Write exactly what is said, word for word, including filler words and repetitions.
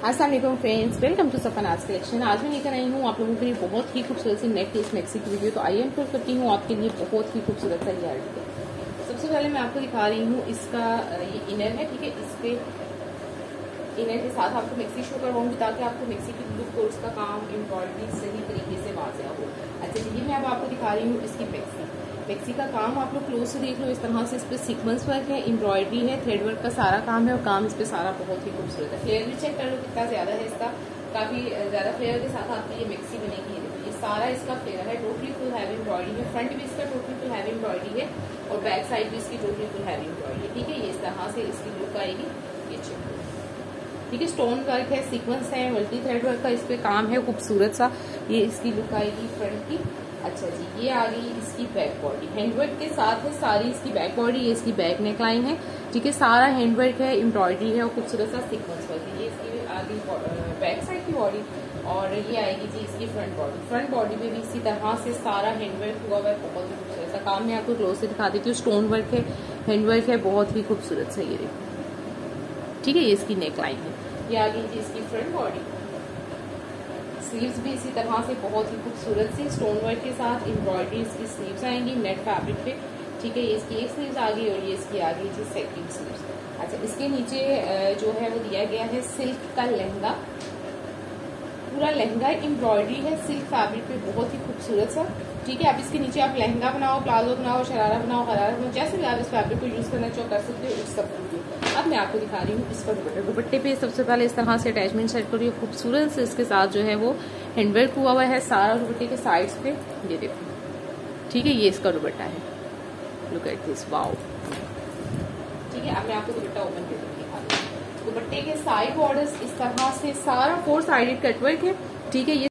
अस्सलाम वालेकुम friends, welcome to Safnaz collection. आज मैं लेकर आई हूँ आप लोगों के लिए बहुत ही खूबसूरत सी नेक पीस मैक्सी की वीडियो। तो आइए इंक्लूड करती हूँ आपके लिए बहुत ही खूबसूरत सा ये आर्टिकल। सबसे पहले मैं आपको दिखा रही हूँ इसका ये इनर है, ठीक है। इस पे इनर के साथ आपको मैक्सी शो करवाऊंगी ताकि आपको मैक्सी की लुक और उसका काम एम्ब्रॉयडरी सही तरीके से वाज़ेह हो। अच्छा जी, मैं अब आपको दिखा रही हूँ इसकी मैक्सी मैक्सी का काम। आप लोग क्लोज से देख लो, इस तरह से इस पे सीक्वेंस वर्क है, एम्ब्रॉयडरी है, थ्रेड वर्क का सारा काम है और काम इस पे सारा बहुत ही खूबसूरत है। फ्लेयर भी चेक कर लो कितना ज्यादा है इसका, काफी ज्यादा फ्लेयर के साथ आपकी ये मैक्सी बनेगी। ये सारा इसका फ्लेयर है, टोटली फुल हैवी एम्ब्रॉयडरी है। फ्रंट भी इसका टोटली फुल हैवी एम्ब्रॉयडरी है और बैक साइड भी इसकी टोटली फुल हैवी एम्ब्रॉयडरी है, ठीक है। ये इस तरह से इसकी लुक आएगी, ये चेक ठीक है। स्टोन वर्क है, सीक्वेंस है, मल्टी थ्रेड वर्क का इस पे काम है खूबसूरत सा। ये इसकी लुक आएगी फ्रंट की। अच्छा जी, ये आ गई इसकी बैक बॉडी, हैंडवर्क के साथ है सारी इसकी बैक बॉडी। ये इसकी बैक नेक लाइन है, ठीक है। सारा हैंडवर्क है, एम्ब्रॉयडरी है और खूबसूरत सा सीक्वेंस वर्क है। ये इसकी आ गई बैक साइड की बॉडी और ये आएगी जी इसकी फ्रंट बॉडी। फ्रंट बॉडी पे भी इसी तरह से सारा हैंडवर्क हुआ हुआ है, बहुत ही खूबसूरत सा काम। मैं आपको क्लोज से दिखा देती हूँ। स्टोन वर्क है, हैंडवर्क है, बहुत ही खूबसूरत सा ये देखो, ठीक है। ये इसकी नेक लाइन है, ये आ गई जी इसकी फ्रंट बॉडी। स्लीव्स भी इसी तरह से बहुत ही खूबसूरत सी स्टोन वर्क के साथ एम्ब्रॉयडरी इसकी स्लीव्स आएंगी नेट फैब्रिक पे, ठीक है। ये इसकी एक स्लीव्स आ गई और ये इसकी आ गई जी सेकंड स्लीव्स। अच्छा, इसके नीचे जो है वो दिया गया है सिल्क का लहंगा, पूरा लहंगा एम्ब्रॉयडरी है सिल्क फैब्रिक पे, बहुत ही खूबसूरत सा, ठीक है। आप इसके नीचे आप लहंगा बनाओ, प्लाजो बनाओ, शरारा बनाओ, गरारा बनाओ, जैसे भी आप इस फैब्रिक को यूज करना चाहो कर सकते हो। इस सब अब मैं आपको दिखा रही हूँ इसका दुपट्टा। दुपट्टे पे सबसे पहले इस तरह से अटैचमेंट सेट करिए, खूबसूरत से इसके साथ जो है वो हैंडवर्क हुआ हुआ है सारा दुपट्टे के साइड्स पे, ये देखो, ठीक है। ये इसका दुपट्टा है, लुक एट दिस, वाओ, ठीक है। अब मैं आपको दुपट्टा ओपन करके दिखा दूँ। दुपट्टे के साइड बॉर्डर्स इस तरह से सारा फोर साइडेड कटवर्क है, ठीक है। ये